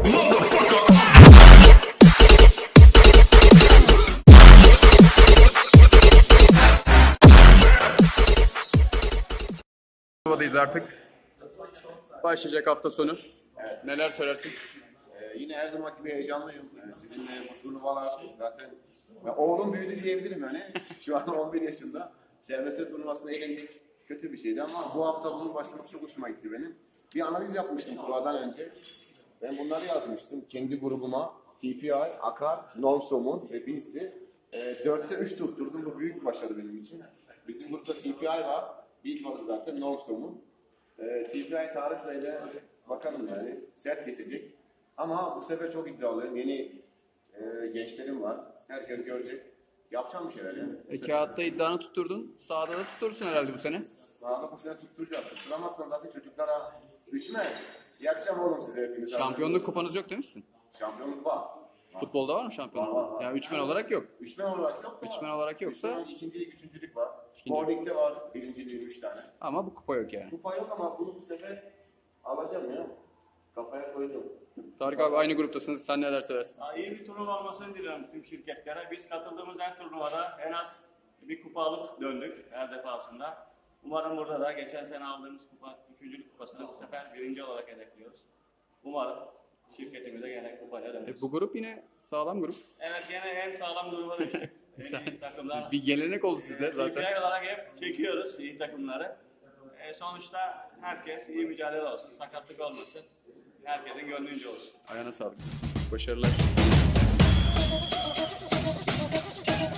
Turnuvadayız artık. Başlayacak hafta sonu. Evet. Neler söylersin? Yine her zamanki gibi heyecanlıyım. Sizinle bu turnuvalar zaten oğlum büyüdü diyebilirim yani. Şu an 11 yaşında. Serbest turnuvasında eğlendik. Kötü bir şeydi ama bu hafta bunun başlaması çok hoşuma gitti benim. Bir analiz yapmıştım turnuvadan önce. Ben bunları yazmıştım kendi grubuma. TPI, Akar, Norm Somun ve bizdi. 4'te 3 tutturdum. Bu büyük bir başarı benim için. Bizim grupta TPI var. Biz varız zaten Norm Somun. TPI Tarık Bey'le bakalım yani sert geçecek. Ama bu sefer çok iddialıyım. Yeni gençlerim var. Herkes görecek. Yapacağım bir şeyler yani. Kağıtta iddianı tutturdun. Sahada da tutturursun herhalde bu sene. Sahada bu sene tutturacağım. Tutturamazsam zaten çocuklara üçme. Yakacağım oğlum size hepiniz. Şampiyonluk kupanız yok demişsin. Şampiyonluk var. Futbolda var mı şampiyonluk? Var. Yani üçmen olarak yok. Üçmen olarak yok. Üçmen olarak yoksa. Üçmen ikincilik, üçüncülük var. Spor Lig'de var. Birinciliği 3 tane. Ama bu kupa yok yani. Kupa yok ama bunu bu sefer alacağım ya. Kafaya koydum. Tarık abi aynı gruptasınız. Sen neler söylersin? İyi bir turnuva olmasını diliyorum tüm şirketlere. Biz katıldığımız her turnuvada en az bir kupa alıp döndük her defasında. Umarım burada da geçen sene aldığımız kupa, üçüncülük kupasını bu sefer birinci olarak hedefliyoruz. Umarım şirketimize gene kupaya döneriz. Bu grup yine sağlam grup. Evet, gene en sağlam gruba düştük. En iyi takımlar. Bir gelenek oldu sizde zaten. TPI olarak hep çekiyoruz iyi takımları. Sonuçta herkes iyi mücadele olsun, sakatlık olmasın. Herkesin gönlünce olsun. Ayağına sağlık. Başarılar.